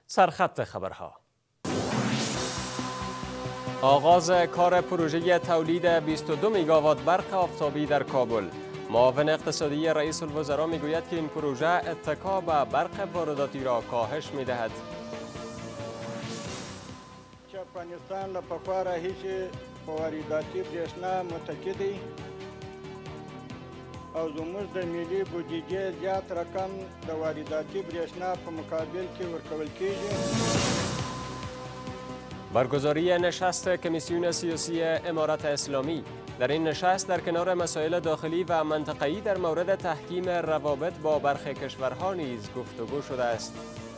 سرخط خبرها. آغاز کار پروژه تولید 22 میگاوات برق آفتابی در کابل. معاون اقتصادی رئیس الوزراء میگوید که این پروژه اتکا به برق وارداتی را کاهش میدهد. افغانستان له پخوا راهیسې په وارداتي برېښنا متکي دی او زموږ د ملي بودیجې زیات رقم د وارداتي برېښنا په مقابل کې ورکول کیږي. برگزاری نشست کمیسیون سیاسی امارت اسلامی. در این نشست در کنار مسائل داخلی و منطقه‌ای در مورد تحکیم روابط با برخی کشورها نیز گفتگو شده است.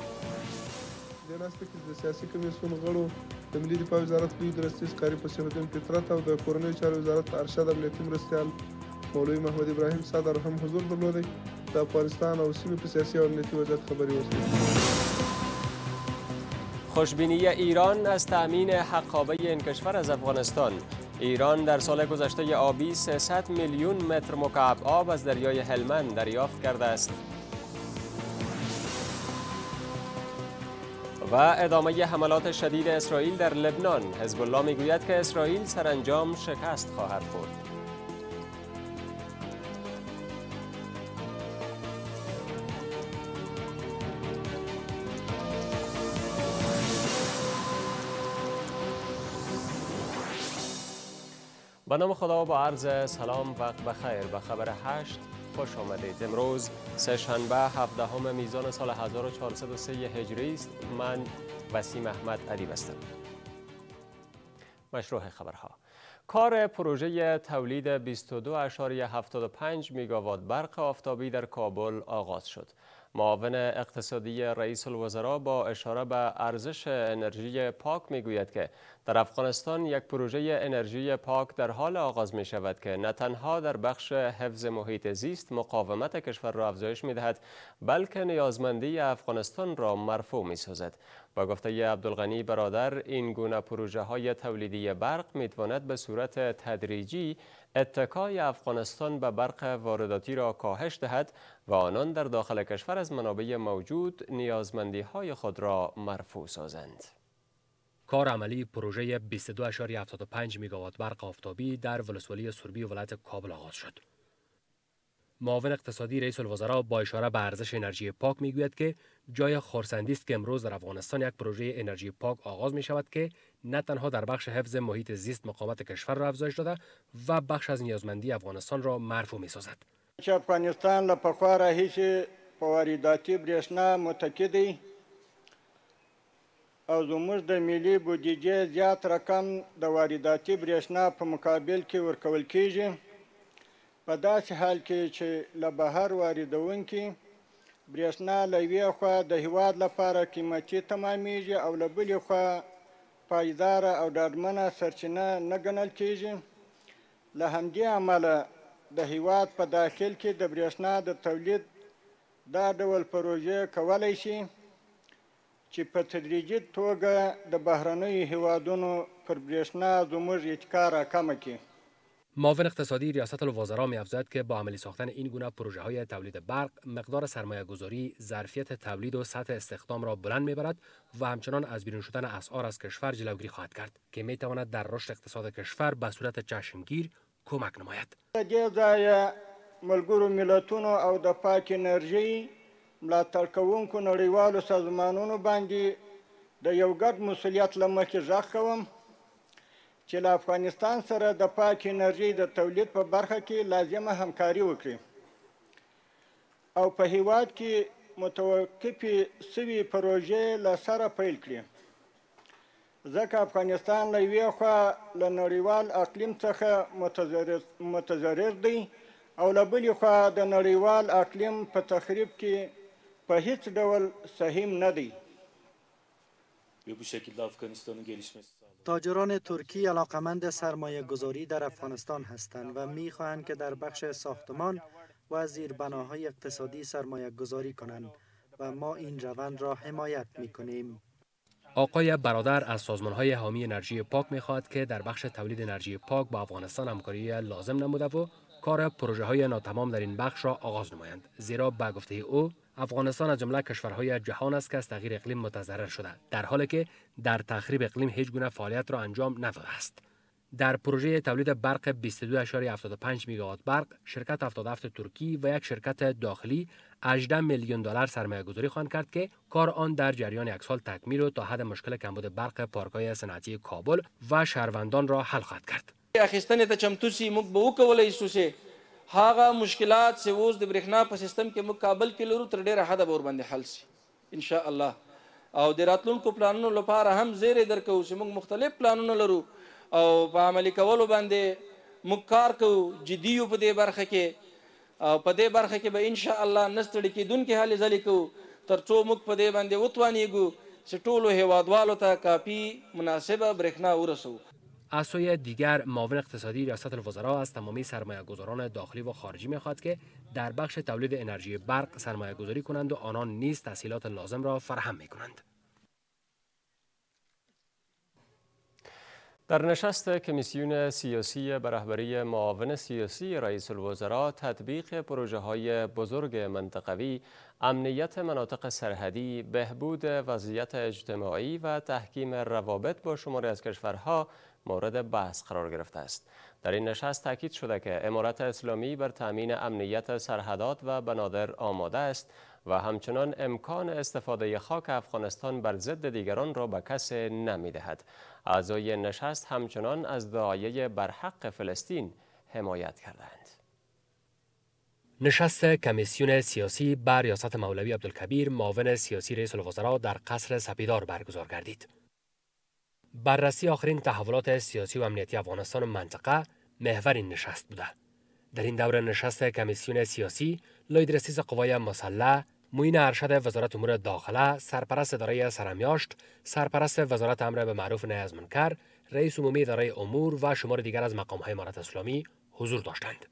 د ناستې کې د سیاسي کمیسیون غړو د ملي دفاع وزارت لوی درستیز قاری پسیح الدین فطرت او د کورنیو چارو وزارت ارشد امنیتي مرستیال مولوي محمد ابراهیم صدر هم حضور درلودی. د افغانستان او سیمې په سیاسي او امنیتي وضعیت خبرې وشوې. خوشبینی ایران از تأمین حقابه این کشور از افغانستان. ایران در سال گذشته آبی 300 میلیون متر مکعب آب از دریای هلمند دریافت کرده است. و ادامه حملات شدید اسرائیل در لبنان. حزب الله میگوید که اسرائیل سرانجام شکست خواهد خورد. به نام خدا با عرض سلام وقت بخیر. به خبر 8 خوش آمدید. امروز سه‌شنبه 17 میزان سال 1403 هجری است. من وسیم احمد ادیب هستم. مشروع خبرها. کار پروژه تولید 22.75 میگاوات برق آفتابی در کابل آغاز شد. معاون اقتصادی رئیس الوزراء با اشاره به ارزش انرژی پاک میگوید که در افغانستان یک پروژه انرژی پاک در حال آغاز می شود که نه تنها در بخش حفظ محیط زیست مقاومت کشور را افزایش می دهد بلکه نیازمندی افغانستان را مرفوع می سازد. با گفته عبدالغنی برادر، این گونه پروژه های تولیدی برق می تواند به صورت تدریجی اتکای افغانستان به برق وارداتی را کاهش دهد و آنان در داخل کشور از منابع موجود نیازمندی های خود را مرفوع سازند. کار عملی پروژه 22.75 میگاوات برق آفتابی در ولسوالی سربی ولایت کابل آغاز شد. معاون اقتصادی رئیس الوزراء با اشاره به ارزش انرژی پاک میگوید که جای خرسندی است که امروز در افغانستان یک پروژه انرژی پاک آغاز می شود که نه تنها در بخش حفظ محیط زیست مقاومت کشور را افزایش داده و بخش از نیازمندی افغانستان را مرفوع می سازد. افغانستان له پخوا راهیسې په وارداتي برېښنا متکي دی او زموږ د ملي بودیجې زیات رقم د وارداتي برېښنا په مقابل کې ورکول کیږي. په داسې حال کې چې له بهر واردونکي برېښنا له یوې خوا د هیواد لپاره قیمتي تمامیږي او له بلې خوا پایداره او ډاډمنه سرچینه نه ګڼل کیږي. له همدې امله د هیواد په داخل کې د برېښنا د تولید دا ډول پروژې کولی شي چې په تدریجي توګه د بهرنیو هیوادونو پر برېښنا زموږ اتکا راکمه کړي. معاون اقتصادی ریاست الوزراء می‌افزاید که با عملی ساختن این گونه پروژه های تولید برق مقدار سرمایه گذاری، ظرفیت تولید و سطح استخدام را بلند می‌برد و همچنان از بیرون شدن اسعار از کشور جلوگیری خواهد کرد که می‌تواند در رشد اقتصاد کشور به صورت چشمگیر کمک نماید. دې ځایه ملګرو ملتونو او د پاک انرژۍ ملاتړ کوونکو نړیوالو سازمانونو باندې د یو ګډ مسؤلیت له مخې غږ کوم چې له افغانستان سره د پاک انرژۍ د تولید په برخه کې لازمه همکاري وکړي او په هیواد کې متوقفې سوي پروژې له سره پیل کړي، ځکه افغانستان له یوې خوا له نړیوال اقلیم څخه متضرر دی او له بلې خوا د نړیوال اقلیم په تخریب کې په هیڅ ډول سهیم نه دی. تاجران ترکی علاقمند سرمایه گذاری در افغانستان هستند و می خواهند که در بخش ساختمان و زیربناهای اقتصادی سرمایه گذاری کنند و ما این روند را حمایت می کنیم. آقای برادر از سازمان‌های حامی انرژی پاک می‌خواهد که در بخش تولید انرژی پاک با افغانستان همکاری لازم نموده و کار پروژه‌های ناتمام در این بخش را آغاز نمایند، زیرا به گفته او افغانستان از جمله کشورهای جهان است که از تغییر اقلیم متضرر شده، در حالی که در تخریب اقلیم هیچ گونه فعالیت را انجام نداده است. در پروژه تولید برق 22.75 میگاوات برق، شرکت 77 ترکی و یک شرکت داخلی 18 میلیون دلار سرمایه گذاری خواهند کرد که کار آن در جریان یک سال تکمیل و تا حد مشکل کمبود برق پارک‌های صنعتی کابل و شهروندان را حل خواهد کرد. اخیستنې ته چمتو سي، موږ به وکولی شو چې هغه مشکلات چې اوس د برېښنا په سیستم کې موږ کابل کې لرو تر ډېره حده به ورباندې حل سي ان شاء الله. او د راتلونکو پلانونو لپاره هم زیری درکوو چې موږ مختلف پلانونه لرو او په عملي کولو باندې موږ کار کوو، جدي یو په دې برخه کې. او په دې برخه کې به ان شاء الله نه ستړي کېدونکې هلې ځلې کوو تر څو موږ په دې باندې وتوانېږو چې ټولو هیوادوالو ته کافی مناسبه برېښنا ورسوو. از سوی دیگر معاون اقتصادی ریاست الوزراء از تمامی سرمایه گذاران داخلی و خارجی می‌خواهد که در بخش تولید انرژی برق سرمایه گذاری کنند و آنان نیز تسهیلات لازم را فراهم می‌کنند. در نشست کمیسیون سیاسی به رهبری معاون سیاسی رئیس الوزراء تطبیق پروژه‌های بزرگ منطقوی، امنیت مناطق سرحدی، بهبود وضعیت اجتماعی و تحکیم روابط با شماری از کشورها مورد بحث قرار گرفته است. در این نشست تاکید شده که امارت اسلامی بر تأمین امنیت سرحدات و بنادر آماده است و همچنان امکان استفاده خاک افغانستان بر ضد دیگران را به کس نمی‌دهد. اعضای نشست همچنان از داعیه برحق فلسطین حمایت کردند. نشست کمیسیون سیاسی بر ریاست مولوی عبدالکبیر معاون سیاسی رئیس الوزراء در قصر سپیدار برگزار گردید. بررسی آخرین تحولات سیاسی و امنیتی افغانستان و منطقه محور این نشست بوده. در این دوره نشست کمیسیون سیاسی، لوید رئیس قوای مسلح، معین ارشد وزارت امور داخله، سرپرست اداره سرمیاشت، سرپرست وزارت امر به معروف نهی از منکر، رئیس عمومی اداره امور و شمار دیگر از مقام‌های امارت اسلامی حضور داشتند.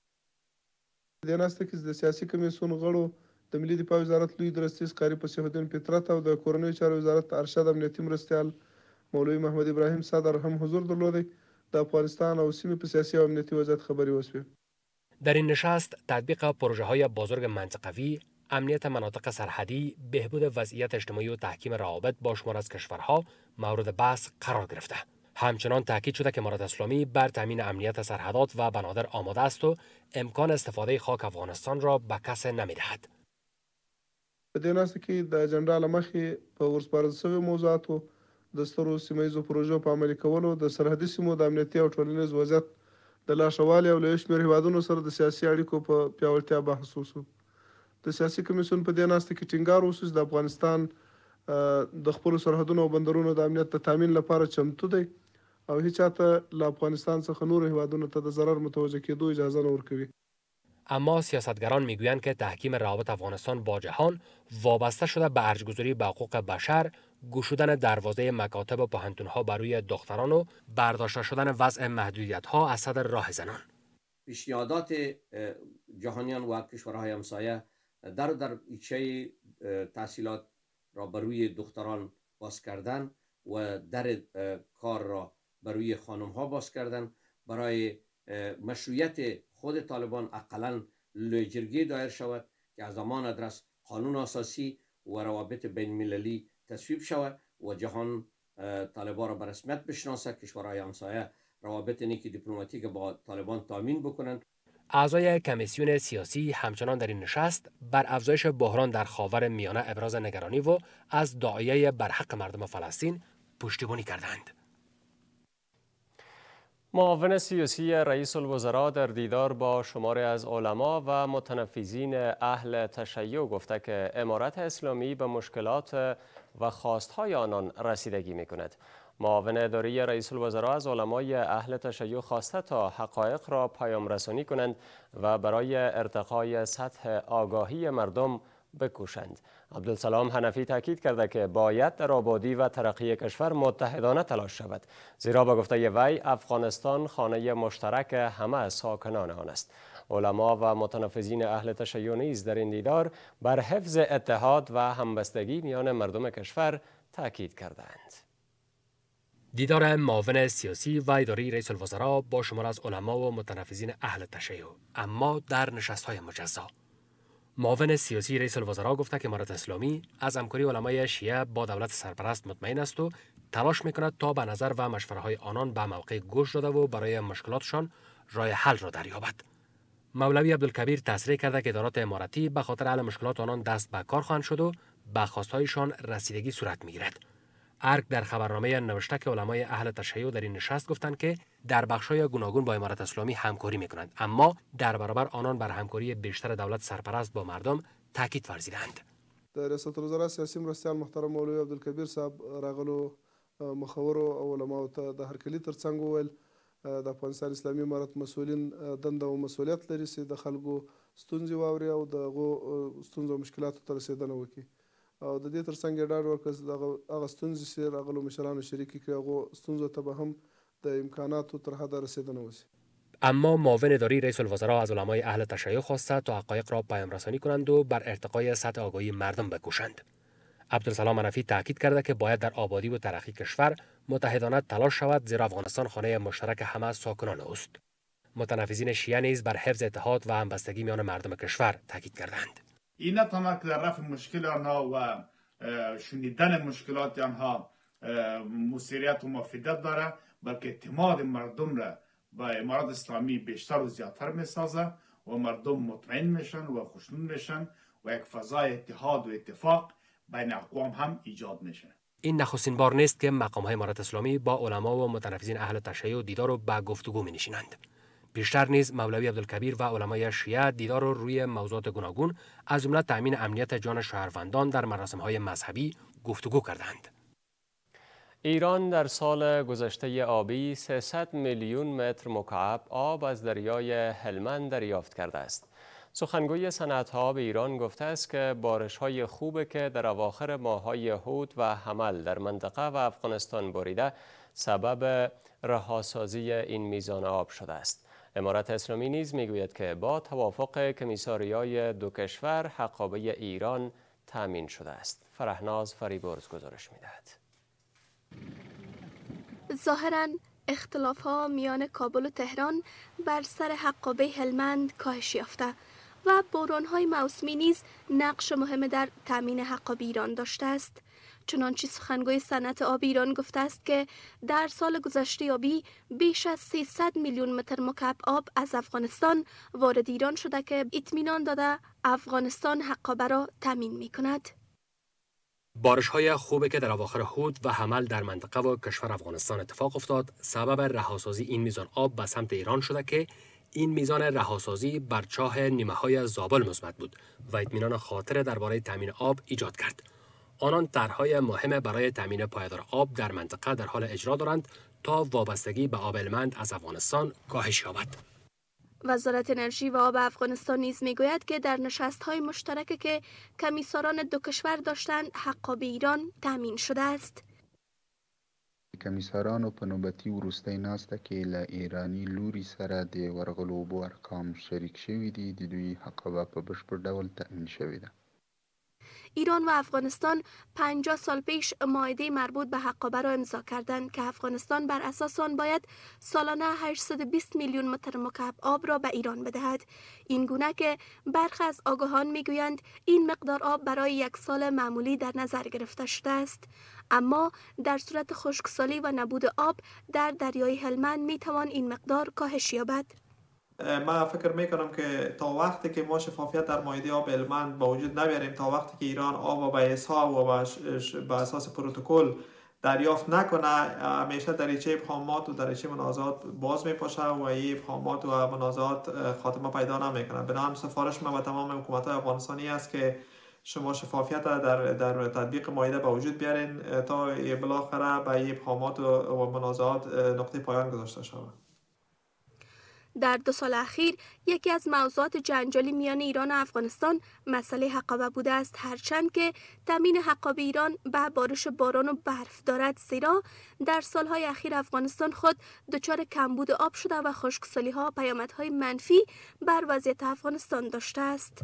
د ناسته کې د سیاسي کمیسیون غړو د ملي دفاع وزارت لوی درستیز قاری پسیح الدین فطرت او د کورنیو چارو وزارت ارشد امنیتي مرستیال مولوی محمد ابراهیم صدر هم حضور درلود. د افغانستان او سیمې په سیاسي او امنیتي وضعیت خبري وشوه. در این نشست تطبیق پروژه‌های بزرگ منطقوی، امنیت مناطق سرحدی، بهبود وضعیت اجتماعی و تحکیم روابط با شمار از کشورها مورد بحث قرار گرفته. همچنان تاکید شده که امارت اسلامی بر تامین امنیت سرحدات و بنادر آماده است و امکان استفاده خاک افغانستان را به کس نمی‌دهد. په دې ناسته کې د اجنډا له مخې په ورسپارل شویو موضوعاتو د سترو سیمهییزو پروژو په عملي کولو، د سرحدي سیمو د امنیتي او ټولنیز وضعیت د لا ښه والي او له یو شمېر هیوادونو سره د سیاسي اړیکو په پیاوړتیا بحث وشو. د سیاسي کمیسیون په دې ناسته کې ټینګار وشو چې د افغانستان د خپلو سرحدونو او بندرونو د امنیت د تامین لپاره چمتو دی او هیچ چاته له افغانستان څخه نورو هیوادونو ته د ضرر متوجه کېدو اجازه نه ورکوي. اما سیاستگران میگویند که تحکیم روابط افغانستان با جهان وابسته شده به ارزش‌گذاری به حقوق بشر، گشودن دروازه مکاتب و پوهنتون‌ها بر روی دختران و برداشته شدن وضع محدودیت‌ها از صدر راه زنان. پیشنهادات جهانیان و کشورهای همسایه در ایچه تحصیلات را بر روی دختران باز کردن و در کار را بر روی خانم‌ها باز کردن، برای مشروعیت خود طالبان اقلاً لویجرگی دایر شود که از زمان ادرس قانون اساسی و روابط بین المللی تصویب شود و جهان طالبان را به رسمیت بشناسد، کشورهای همسایه روابط نیکی دیپلماتیک با طالبان تامین بکنند. اعضای کمیسیون سیاسی همچنان در این نشست بر افزایش بحران در خاور میانه ابراز نگرانی و از داعیه برحق مردم فلسطین پشتیبانی کردند. معاون سیاسی رئیس الوزراء در دیدار با شماری از علما و متنفذین اهل تشیع گفته که امارت اسلامی به مشکلات و خواستهای آنان رسیدگی می‌کند. معاون اداری رئیس الوزراء از علمای اهل تشیع خواسته تا حقایق را پیام رسانی کنند و برای ارتقای سطح آگاهی مردم بکوشند. عبدالسلام حنفی تاکید کرده که باید در آبادی و ترقی کشور متحدانه تلاش شود، زیرا به گفته وی افغانستان خانه مشترک همه ساکنان آن است. علما و متنفذین اهل تشیع نیز در این دیدار بر حفظ اتحاد و همبستگی میان مردم کشور تاکید کردند. دیدار معاون سیاسی و اداری رئیس الوزراء با شمار از علما و متنفذین اهل تشیع، اما در نشست‌های مجزا. معاون سیاسی رئیس الوزراء گفته که امارت اسلامی از همکاری علمای شیعه با دولت سرپرست مطمئن است و تلاش میکند تا به نظر و مشوره‌های آنان به موقع گوش داده و برای مشکلاتشان راه حل را دریابد. مولوی عبدالکبیر تصریح کرده که ادارات اماراتی به خاطر حل مشکلات آنان دست به کار خواهند شد و به خواستهایشان رسیدگی صورت میگیرد. ارگ در خبرنامه نوشته که علمای اهل تشیع در این نشست گفتند که در بخش‌های گوناگون با امارت اسلامی همکاری میکنند، اما در برابر آنان بر همکاری بیشتر دولت سرپرست با مردم تاکید ورزیدند. د ریاست الوزرا سیاسي مرستیال محترم مولوی عبدالکبیر صاحب راغلو مخورو او علماو ته د هرکلي ترڅنګ وویل د افغانستان اسلامي امارت مسؤلین دنده او مسؤلیت لري چې د خلکو ستونزې واوري او د هغو ستونزو او مشکلاتو ته رسېدنه وکړي او د دې ترڅنګ یې ډاډ ورکړ چې هغه ستونزې چې راغلو مشرانو شریکې کړي هغو ستونزو ته به هم د امکاناتو تر حده رسېدنه وشي. اما معاون اداری رئیس الوزراء از علمای اهل تشیع خواسته تا حقایق را پیام رسانی کنند و بر ارتقای سطح آگاهی مردم بکوشند. عبدالسلام منفی تاکید کرده که باید در آبادی و ترقی کشور متحدانه تلاش شود، زیرا افغانستان خانه مشترک همه ساکنان است. متنفذین شیعه نیز بر حفظ اتحاد و همبستگی میان مردم کشور تاکید کردند. این نه تنها که در رفع مشکل آنها و شنیدن مشکلات آنها موثریت و مفیدیت داره، بلکه اعتماد مردم را به امارت اسلامی بیشتر و زیادتر میسازه و مردم مطمئن میشن و خوشنود میشن و یک فضای اتحاد و اتفاق بین اقوام هم ایجاد میشه. این نخستین بار نیست که مقام‌های امارت اسلامی با علما و متنفذین اهل تشیع دیدار و به گفتگو می‌نشینند. پیشتر نیز مولوی عبدالکبیر و علمای شیعه دیدار رو روی موضوعات گوناگون از جمله تأمین امنیت جان شهروندان در مراسم‌های مذهبی گفتگو کردند. ایران در سال گذشته آبی 300 میلیون متر مکعب آب از دریای هلمند دریافت کرده است. سخنگوی صنعت آب ایران گفته است که بارش‌های خوبی که در اواخر ماه‌های هود و حمل در منطقه و افغانستان بریده سبب رهاسازی این میزان آب شده است. امارت اسلامی نیز میگوید که با توافق کمیساریای دو کشور حقابه ایران تامین شده است. فرهناز فریبرز گزارش می‌دهد. ظاهراً اختلاف‌ها میان کابل و تهران بر سر حقابه هلمند کاهش یافته و بحران‌های موسمی نیز نقش مهم در تامین حقابه ایران داشته است. چنانچه سخنگوی صنعت آب ایران گفته است که در سال گذشته آبی بیش از 300 میلیون متر مکعب آب از افغانستان وارد ایران شده که اطمینان داده افغانستان حقابه را تامین می‌کند. بارش‌های خوبی که در اواخر هود و حمل در منطقه و کشور افغانستان اتفاق افتاد سبب رهاسازی این میزان آب به سمت ایران شده که این میزان رهاسازی بر چاه نیمه‌های زابل مثبت بود و اطمینان خاطر درباره تامین آب ایجاد کرد. آنان طرح‌های مهم برای تامین پایدار آب در منطقه در حال اجرا دارند تا وابستگی به آب هلمند از افغانستان کاهش یابد. وزارت انرژی و آب افغانستان نیز میگوید که در نشست‌های مشترک که کمیساران دو کشور داشتند حقابه ایران تامین شده است. کمیسارانو په نوبتي وروستۍ ناسته کې له ایراني لوري سره د ورغلو اوبو ارقام شریک شوي دي. د دوی حقابه په بشپړ ډول تأمین شوې ده. ایران و افغانستان 50 سال پیش معاهده مربوط به حقابه را امضا کردند که افغانستان بر اساس آن باید سالانه 820 میلیون متر مکعب آب را به ایران بدهد. این گونه که برخی از آگاهان میگویند این مقدار آب برای یک سال معمولی در نظر گرفته شده است، اما در صورت خشکسالی و نبود آب در دریای هلمند میتوان این مقدار کاهش یابد. من فکر میکنم که تا وقتی که ما شفافیت در معاهده آب هلمند با وجود نبیاریم، تا وقتی که ایران آب به حساب و به اساس پروتکل دریافت نکنه، همیشه دریچه ابهامات و دریچه منازعات باز میپاشه و این ابهامات و منازعات خاتمه پیدا نمیکنه. بنابراین سفارش ما به تمام حکومت‌های افغانستانی است که شما شفافیت در تطبیق معاهده به وجود بیارین تا بالاخره به این ابهامات و منازعات نقطه پایان گذاشته شود. در 2 سال اخیر یکی از موضوعات جنجالی میان ایران و افغانستان مسئله حقابه بوده است، هرچند که تامین حقابه ایران به بارش باران و برف دارد، زیرا در سالهای اخیر افغانستان خود دچار کمبود آب شده و خشکسالی‌ها پیامدهای منفی بر وضعیت افغانستان داشته است.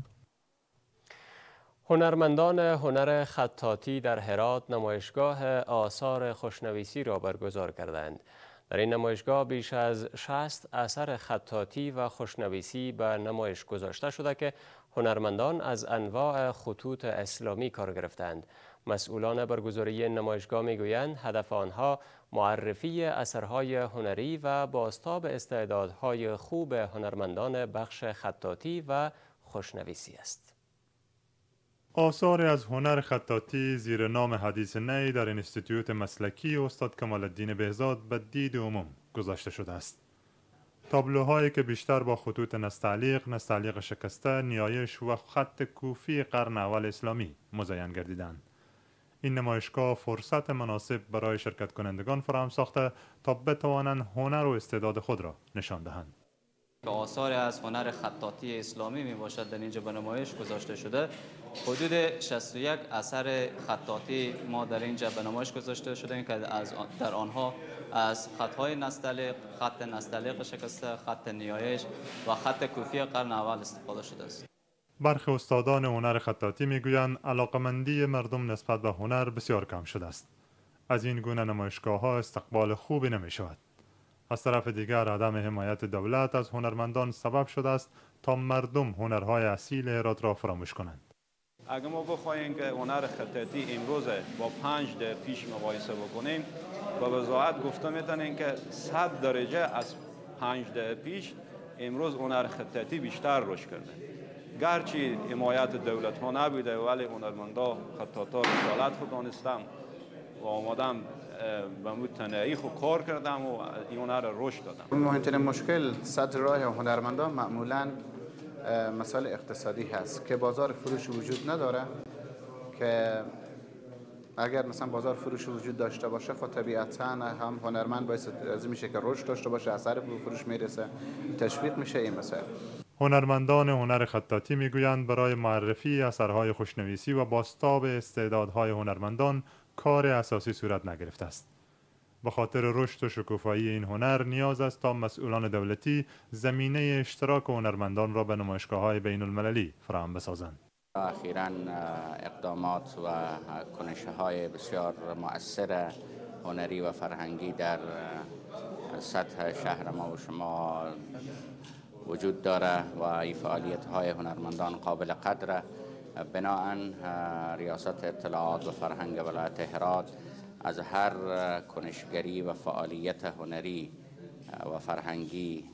هنرمندان هنر خطاطی در هرات نمایشگاه آثار خوشنویسی را برگزار کردند. در این نمایشگاه بیش از 60 اثر خطاطی و خوشنویسی به نمایش گذاشته شده که هنرمندان از انواع خطوط اسلامی کار گرفتند. مسئولان برگزاری نمایشگاه میگویند هدف آنها معرفی اثرهای هنری و بازتاب استعدادهای خوب هنرمندان بخش خطاطی و خوشنویسی است. آثار از هنر خطاطی زیر نام حدیث نی در انستیتیوت مسلکی استاد کمال الدین بهزاد به دید عموم گذاشته شده است. تابلوهایی که بیشتر با خطوط نستعلیق شکسته، نیایش و خط کوفی قرن اول اسلامی مزین گردیدند. این نمایشگاه فرصت مناسب برای شرکت کنندگان فراهم ساخته تا بتوانند هنر و استعداد خود را نشان دهند. آثار از هنر خطاطی اسلامی می باشد در اینجا به نمایش گذاشته شده. حدود 61 اثر خطاطی ما در اینجا به نمایش گذاشته شده که در آنها از خطهای نستعلیق، خط نستعلیق شکسته، خط نیایش و خط کوفی قرن اول استفاده شده است. برخی استادان هنر خطاطی میگویند علاقمندی مردم نسبت به هنر بسیار کم شده است. از این گونه نمایشگاه‌ها استقبال خوبی نمی شود. از طرف دیگر عدم حمایت دولت از هنرمندان سبب شده است تا مردم هنرهای اصیل هرات را فراموش کنند. اگر ما بخواهیم که هنر خطاطی امروز با 5 دهه پیش مقایسه بکنیم، با وضاحت گفته میتونیم که 100 درجه از 5 دهه پیش امروز هنر خطاطی بیشتر رشد کرده. گرچه حمایت دولت ها نبوده ولی هنرمندا خطاطا رسالت خود دانستم و آمادم به متناهی خود کار کردم و این هنر را رشد دادم. مهمترین مشکل صدر راه هنرمندان معمولاً مسائل اقتصادی هست که بازار فروش وجود نداره، که اگر مثلا بازار فروش وجود داشته باشه خب طبیعتاً هم هنرمند باعث میشه که رشد داشته باشه، اثر فروش میرسه، تشویق میشه این مسائل. هنرمندان هنر خطاطی میگویند برای معرفی اثرهای خوشنویسی و بازتاب استعدادهای هنرمندان کار اساسی صورت نگرفته است. به خاطر رشد و شکوفایی این هنر نیاز است تا مسئولان دولتی زمینه اشتراک هنرمندان را به نمایشگاه‌های بین المللی فراهم بسازند. اخیراً اقدامات و کنش‌های بسیار مؤثر هنری و فرهنگی در سطح شهر ما و شما وجود داره و این فعالیت‌های هنرمندان قابل قدر. بناهن ریاست اطلاعات و فرهنگ ولایت هرات از هر کنشگری و فعالیت هنری و فرهنگی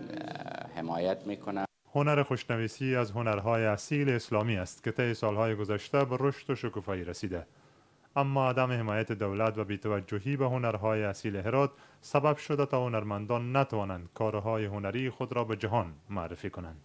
حمایت میکنه. هنر خوشنویسی از هنرهای اصیل اسلامی است که طی سالهای گذشته به رشد و شکوفایی رسیده. اما عدم حمایت دولت و بی‌توجهی به هنرهای اصیل هرات سبب شده تا هنرمندان نتوانند کارهای هنری خود را به جهان معرفی کنند.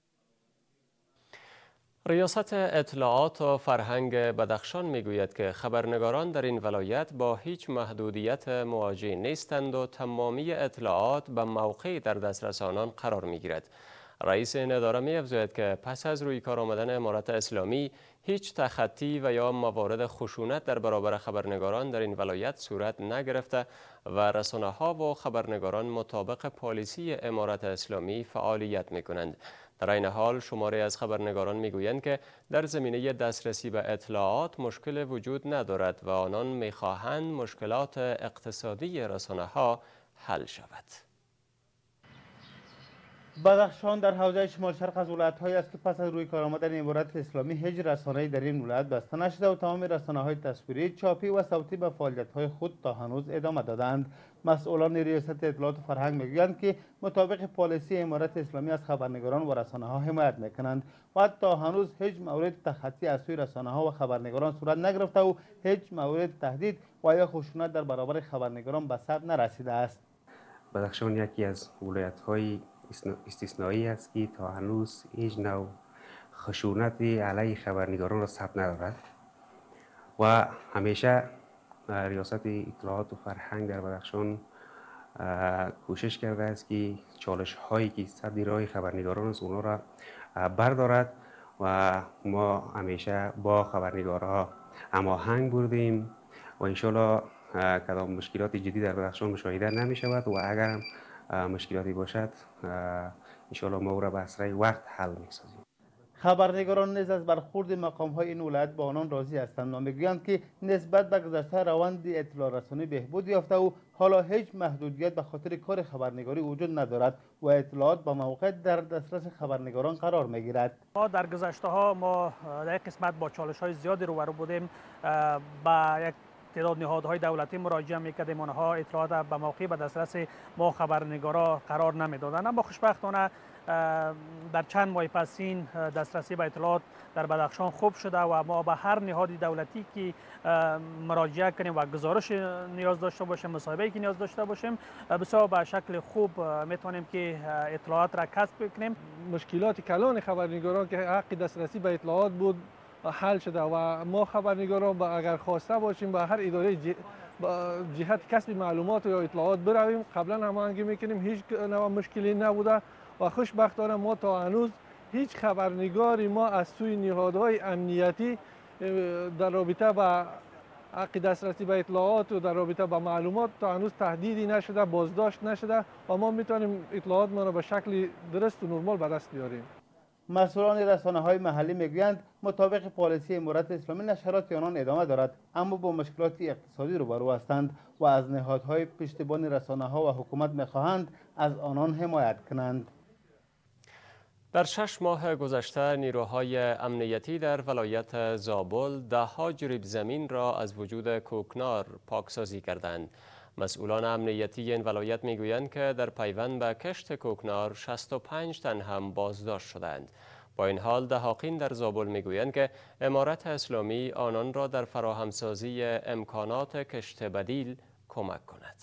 ریاست اطلاعات و فرهنگ بدخشان میگوید که خبرنگاران در این ولایت با هیچ محدودیت مواجه نیستند و تمامی اطلاعات به موقع در دسترس آنان قرار میگیرد. رئیس این اداره می‌افزاید که پس از روی کار آمدن امارت اسلامی هیچ تخطی و یا موارد خشونت در برابر خبرنگاران در این ولایت صورت نگرفته و رسانه‌ها و خبرنگاران مطابق پالیسی امارت اسلامی فعالیت می‌کنند. در این حال شماری از خبرنگاران میگویند که در زمینه دسترسی به اطلاعات مشکل وجود ندارد و آنان میخواهند مشکلات اقتصادی رسانه‌ها حل شود. بدخشان در حوزه شمال شرق از ولایت‌هایی است که پس از روی کار آمدن امارت اسلامی هیچ رسانه‌ای در این ولایت بسته نشده و تمام رسانه‌های تصویری، چاپی و صوتی به فعالیت‌های خود تا هنوز ادامه دادند. مسئولان ریاست اطلاعات و فرهنگ میگویند که مطابق پالیسی امارت اسلامی از خبرنگاران و رسانه‌ها حمایت میکنند و حتی هنوز هیچ مورد تخطی از سوی رسانه‌ها و خبرنگاران صورت نگرفته و هیچ مورد تهدید و یا خشونت در برابر خبرنگاران به سر نرسیده است. بدخشان یکی از ولایت‌های استثنایی است که تا هنوز هیچ نوع خشونت علیه خبرنگاران را ثبت ندارد و همیشه ریاست اطلاعات و فرهنگ در بدخشان کوشش کرده است که چالش هایی که سر راه خبرنگاران است اونا را بردارد و ما همیشه با خبرنگارها هماهنگ بودیم و انشالله کدام مشکلات جدی در بدخشان مشاهده نمی شود و اگر مشکلاتی باشد انشالله ما او را به اسرع وقت حل می سازیم. خبرنگاران نیز از برخورد مقام‌های این ولایت با آنان راضی هستند و میگویند که نسبت به گذشته روند اطلاع رسانی بهبود یافته و حالا هیچ محدودیت به خاطر کار خبرنگاری وجود ندارد و اطلاعات با موقع در دسترس خبرنگاران قرار میگیرد. ما در گذشته ها ما در یک قسمت با چالش‌های زیادی روبرو بودیم، با یک تعداد نهادهای دولتی مراجعه می‌کردیم، آنها اطلاعات به موقع به دسترس ما خبرنگارا قرار نمی‌دادند. اما خوشبختانه در چند ماه پسین دسترسی به اطلاعات در بدخشان خوب شده و ما به هر نهاد دولتی که مراجعه کنیم و گزارش نیاز داشته باشیم، مصاحبه‌ای که نیاز داشته باشیم، بسیار به شکل خوب میتونیم که اطلاعات را کسب کنیم. مشکلات کلان خبرنگاران که حق دسترسی به اطلاعات بود حل شده و ما خبرنگاران اگر خواسته باشیم به هر اداره جهت کسب معلومات یا اطلاعات برویم، قبلا هماهنگی میکنیم، هیچ نوع مشکلی نبوده و خوشبختانه ما تا هنوز هیچ خبرنگاری ما از سوی نهادهای امنیتی در رابطه با حق دسترسی به اطلاعات و در رابطه با معلومات تا هنوز تهدیدی نشده، بازداشت نشده و ما میتونیم اطلاعات ما را به شکل درست و نرمال به دست بیاریم. مسئولان رسانه‌های محلی میگویند مطابق پالیسی امارت اسلامی نشرات آنان ادامه دارد، اما با مشکلات اقتصادی روبرو هستند و از نهادهای پشتیبان رسانه‌ها و حکومت میخواهند از آنان حمایت کنند. در 6 ماه گذشته نیروهای امنیتی در ولایت زابل 10 جریب زمین را از وجود کوکنار پاکسازی کردند. مسئولان امنیتی این ولایت میگویند که در پیوند به کشت کوکنار 65 تن هم بازداشت شدند. با این حال دهاقین در زابل میگویند که امارت اسلامی آنان را در فراهمسازی امکانات کشت بدیل کمک کند.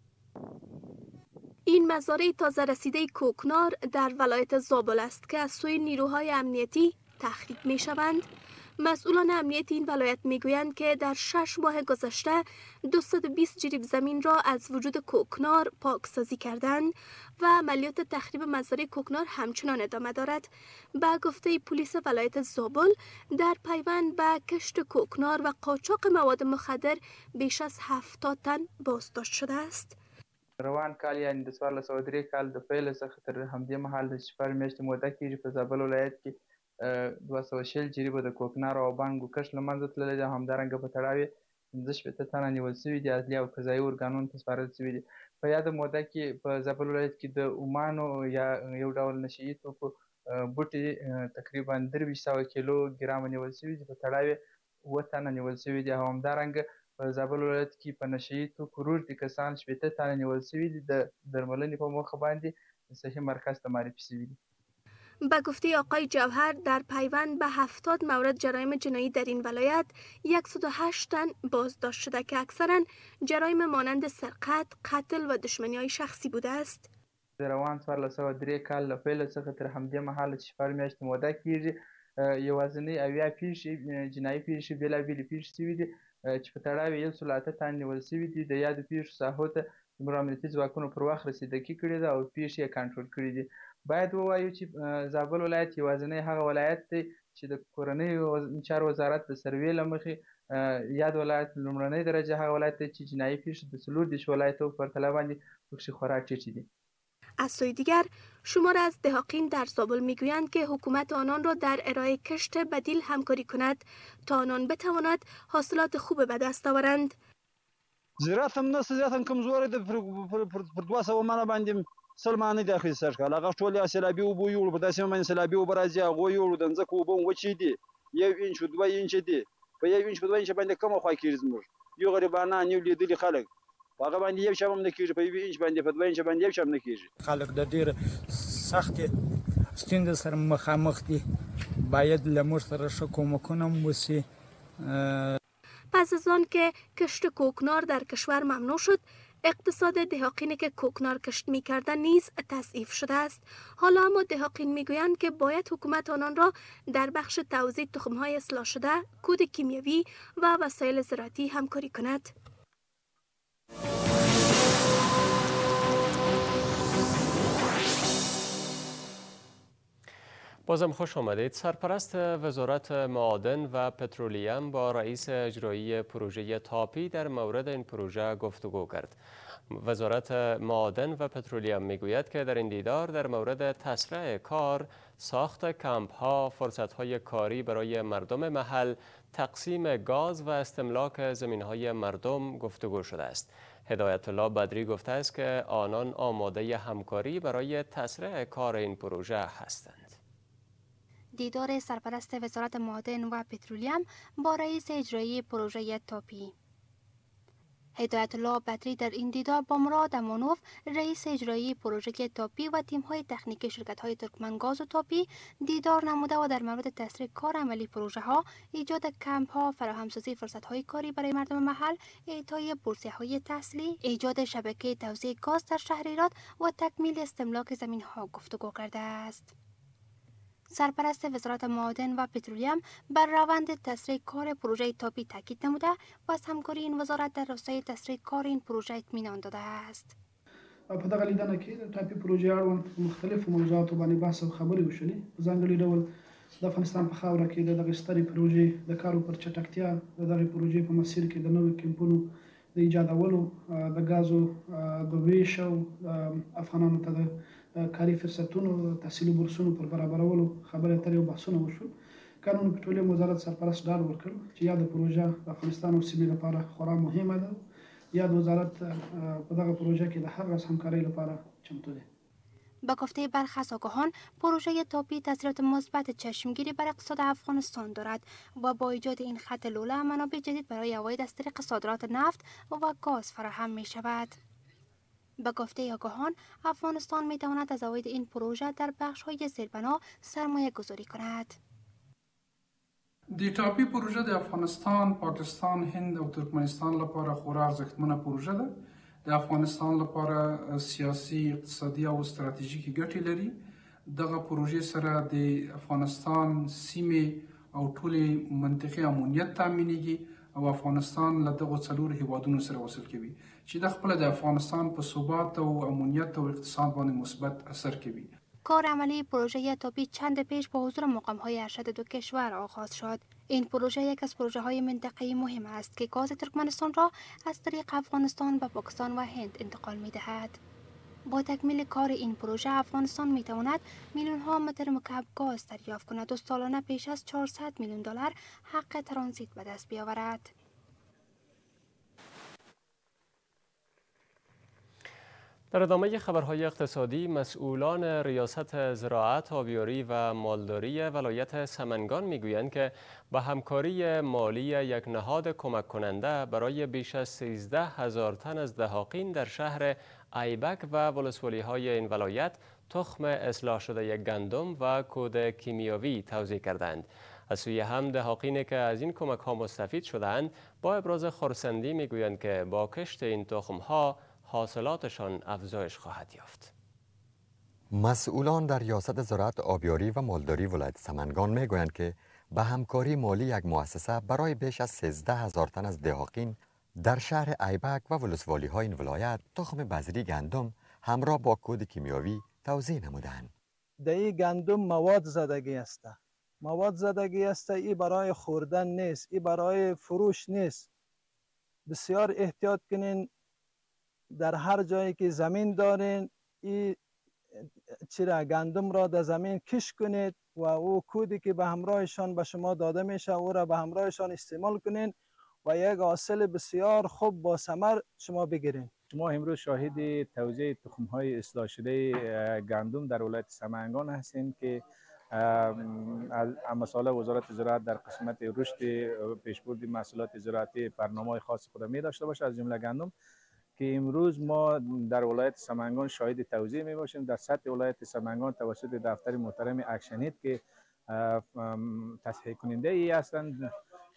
این مزارع تازه رسیده کوکنار در ولایت زابل است که از سوی نیروهای امنیتی تخریب می شوند. مسئولان امنیتی این ولایت می گویند که در 6 ماه گذشته 220 جریب زمین را از وجود کوکنار پاکسازی کردند و عملیات تخریب مزارع کوکنار همچنان ادامه دارد. به گفته پلیس ولایت زابل در پیوند به کشت کوکنار و قاچاق مواد مخدر بیش از 70 تن بازداشت شده است. روان کال یعنی د 1403 کال د پیل څخه تر همدې مهال د شپږ میاشتې موده کېږي په زابل ولایت کې 240 جریبه د کوکنار او بانګو کښت له منځه تللی دی. همدارنګه په تړاو یې 15 تنه نیول شوي دي، عدلي او قضایي ارګانونو ته سپارل شوي دي. په یاده موده کې په زابل ولایت کې د اومانو یا یو ډول نشهیي توکو بوټي تقریبا 2300 کیلو ګرامه نیول شوي دي، په تړاو یې 7 تنه نیول شوي دي. او همدارنګه په زابل ولایت کې په نشهیي توکو روږدي کسان 80 تنه نیول شوي دي، د درملنې په موخه باندې صحي مرکز ته معرفي شوي دي. به گفته آقای جوهر در پیوند به 70 مورد جرایم جنایی در این ولایت 108 تن بازداشت شده که اکثرا جرایم مانند سرقت، قتل و دشمنی‌های شخصی بوده است. د روان 1403 کال له پیل څخه تر همدې مهاله چې 4 میاشتې موده کېږي یوازینی 80 پیښې جنایي پیښې بېلابېلې پیښې شوي دي چې په تړاو یې 108 تن نیول شوي دي. د یادو پیښو ساحو ته زموږ امنیتي ځواکونو پر وخت رسیدګي کړې ده او پیښې یې کنټرول کړي دي. باید ووایو چې زابل ولایت یوازینی هغه ولایت دی چې د کورنیو چارو وزارت د سروې له مخې یاد ولایت لومړنۍ درجه هغه ولایت دی چې جنایي پیښې د 14 ولایتو په پرتله باندې پکښې خورا ټیټې دي. از سوی دیگر شمار از دهاقین در زابل میگویند که حکومت آنان را در ارائه کشت بدیل همکاری کند تا آنان بتواند حاصلات خوب به دست آورند. زراعت هم نشته، زراعت هم کمزوری ده. پر 200 منه باندې سلمانه د اخیستل شغل هغه ټول یا سیلابي اوبه یوړو په داسې باندې سیلابي اوبه راځي هغه یوړو د ځمکې اوبه وچې دي 1 انچ 2 انچ دي په 1 انچ په 2 انچ باندې کومه خوا کېږي زموږ یو غریبانه نیو لیدلي خلک هغه باندې یو شم نه کېږي په 1 انچ باندې په 2 انچ باندې یو شم نه کېږي. خلک د ډېر سخت ستونزې سره مخامخ دي، باید له موږ سره ښه کومکونه وشي. پس از آن که کشت کوکنار در کشور ممنوع شد، اقتصاد دهاقینی که کوکنار کشت می‌کردند نیز تضعیف شده است. حالا اما دهاقین میگویند که باید حکومت آنان را در بخش توزیع تخم‌های اصلاح شده، کود کیمیاوی و وسایل زراعتی همکاری کند. بازم خوش آمدید. سرپرست وزارت معادن و پترولیم با رئیس اجرایی پروژه تاپی در مورد این پروژه گفتگو کرد. وزارت معادن و پترولیم میگوید که در این دیدار در مورد تسریع کار، ساخت کمپ ها، فرصت های کاری برای مردم محل، تقسیم گاز و استملاک زمین های مردم گفتگو شده است. هدایت الله بدری گفته است که آنان آماده همکاری برای تسریع کار این پروژه هستند. دیدار سرپرست وزارت معادن و پترولیم با رئیس اجرایی پروژه تاپی. هدایت الله بدری در این دیدار با مراد امانوف رئیس اجرایی پروژه تاپی و تیم‌های تکنیکی شرکت‌های ترکمنگاز و تاپی دیدار نموده و در مورد تسریع کار عملی پروژه ها، ایجاد کمپ ها، فراهمسازی فرصت‌های کاری برای مردم محل، اعطای بورسیه‌های تحصیلی، ایجاد شبکه توزیع گاز در شهر ایراد و تکمیل استملاک زمین‌ها گفتگو کرده است. سرپرست وزارت معادن و پترولیم بر روند تسریع کار پروژه تاپی تاکید نموده و از همکاری این وزارت در راستای تسریع کار این پروژه اطمینان داده است. په دغه لیدنه کې د تاپی پروژې اړوند مختلفو موضوعاتو باندې بحث او خبرې وشولې. په ځانګړي ډول د افغانستان په خاوره کې د دغه سترې پروژې د کارو پر چټکتیا، د دغه پروژې په مسیر کې د نوو کمپونو د ایجادولو، د غازو د ویش او افغانانو ته د کاري فرصتونو، تحصیلي بورسونو پر برابرولو خبرې اترې او بحثونه وشول. قانون پټرولیم وزارت سرپرست ډاډ ورکړ چې یاده پروژه د افغانستان او سیمې لپاره خورا مهمه ده. یاد وزارت په دغه پروژه کې د هر راز همکارۍ لپاره چمتو دی. با گفته برخی از آگاهان، پروژه تاپی تاثیرات مثبت چشمگیری بر اقتصاد افغانستان دارد و با ایجاد این خط لوله منابع جدید برای عواید از طریق صادرات نفت و گاز فراهم می شود. با گفته آگاهان، افغانستان می تواند از عواید این پروژه در بخش‌های زیربنا سرمایه گذاری کند. د ټاپي پروژه د افغانستان، پاکستان، هند او ترکمنستان لپاره خورا ارزښتمنه پروژه ده. د افغانستان لپاره سیاسي، اقتصادي او ستراتیژیکي ګټې لري. دغه پروژې سره د افغانستان سیمې او ټولې منطقې امنیت تامینېږي او افغانستان له دغو څلورو هیوادونو سره وصل کوي چې د خپله د افغانستان په ثبات او امنیت او اقتصاد باندې مثبت اثر کوي. کار عملی پروژه تاپی چند پیش با حضور مقام‌های ارشد دو کشور آغاز شد. این پروژه یک از پروژه‌های منطقه‌ای مهم است که گاز ترکمنستان را از طریق افغانستان و پاکستان و هند انتقال می‌دهد. با تکمیل کار این پروژه افغانستان می‌تواند میلیون‌ها متر مکعب گاز دریافت کند و سالانه بیش از 400 میلیون دلار حق ترانزیت به دست بیاورد. در ادامه خبرهای اقتصادی، مسئولان ریاست زراعت، آبیاری و مالداری ولایت سمنگان میگویند که با همکاری مالی یک نهاد کمک کننده برای بیش از 13,000 تن از دهاقین در شهر ایبک و ولسوالی‌های این ولایت تخم اصلاح شده گندم و کود کیمیاوی توزیع کردند. از سوی هم دهاقینی که از این کمک ها مستفید شدند با ابراز خرسندی میگویند که با کشت این تخم ها حاصلاتشان افزایش خواهد یافت. مسئولان در ریاست زراعت، آبیاری و مالداری ولایت سمنگان میگویند که به همکاری مالی یک مؤسسه برای بیش از 13,000 تن از دهاقین در شهر ایبک و ولسوالی های این ولایت تخم بذری گندم همراه با کود کیمیاوی توزیع نمودند. در این گندم مواد زدگی است. مواد زدگی است، این برای خوردن نیست، این برای فروش نیست. بسیار احتیاط کنین. در هر جایی که زمین دارین این گندم را در زمین کش کنید و او کودی که به همراهشان به شما داده میشه او را به همراهشان استعمال کنین و یک حاصل بسیار خوب با ثمر شما بگیرین. ما امروز شاهد توزیع تخم‌های اصلاح شده گندم در ولایت سمنگان هستیم که از مسائل وزارت زراعت در قسمت رشد پیشبرد محصولات زراعتی برنامه‌های خاص خود می داشته باشه، از جمله گندم، که امروز ما در ولایت سمنگان شاهد توزیع می باشیم. در سطح ولایت سمنگان توسط دفتر محترم اکشنید که تصحیح کننده ای هستند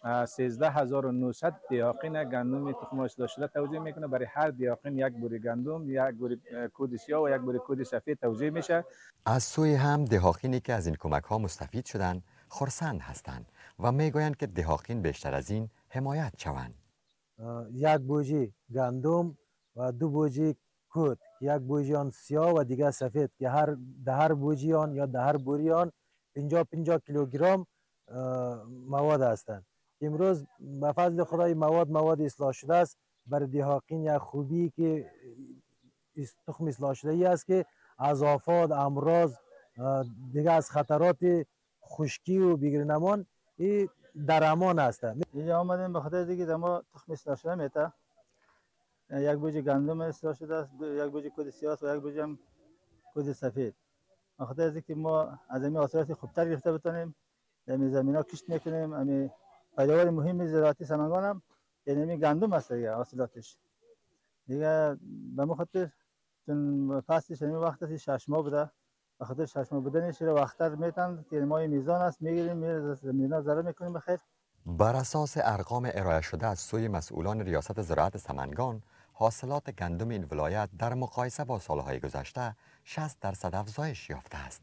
13,900 دهاقین گندم تخم اصلاح شده توزیع میکنه. برای هر دهاقین یک بوری گندم، یک بوری کود سیاه و یک بوری کود سفید توزیع میشه. از سوی هم دهاقینی که از این کمک ها مستفید شدند خرسند هستند و میگویند که دهاقین بیشتر از این حمایت شوند. یک بوجی گندم و دو بوجی کود، یک بوجی آن سیاه و دیگر سفید که هر بوجی آن یا هر بوری آن 50 کیلوگرم مواد هستند. امروز به فضل خدای مواد اصلاح شده است. برای دهاقین یک خوبی که تخم اصلاح شده ای است که از آفات، امراض، دیگه از خطرات خشکی و بیگرنمان در امان است. اینجا آمدیم به خاطر اینکه ما تخم اصلاح شده میته، یک بوجه گندم اصلاح شده است، یک بوجه کد سیاه و یک بوجه هم کد سفید. به خاطر اینکه ما از این حاصلات خوبتر گرفته بتونیم، در زمینا کشت میکنیم. امی پیداوار مهم زراعتی سمنگان هم یعنی گندم است دیگه، حاصلاتش دیگه به مخاطر چون فصلش این وقتی 6 ماه بوده، به خاطر 6 ماه بودنش رو وقتر میتن که ما میزان است میگیریم میره زمینا زرع میکنیم. بخیر بر اساس ارقام ارائه شده از سوی مسئولان ریاست زراعت سمنگان، حاصلات گندم این ولایت در مقایسه با سالهای گذشته 60% افزایش یافته است.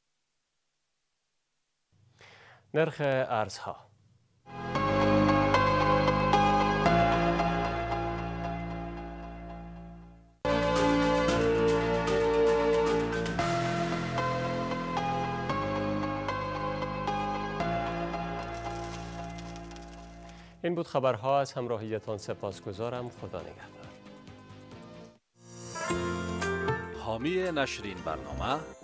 نرخ ارزها. این بود خبرها. از همراهیتان سپاسگزارم. خدا نگهدار. حامی نشر این برنامه